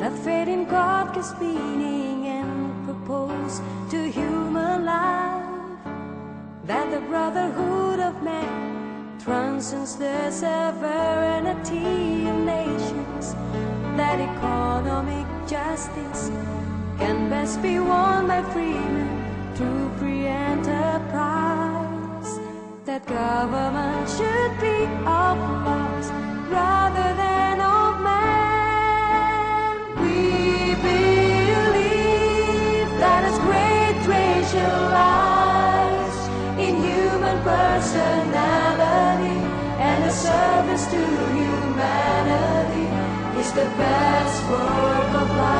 that faith in God gives meaning and purpose to human life, that the brotherhood of man transcends the sovereignty of nations, that economic justice can best be won by freemen through free enterprise, that government should be of laws rather than of man. We believe that as great treasure lies in human personality, and the service to humanity is the best work of life.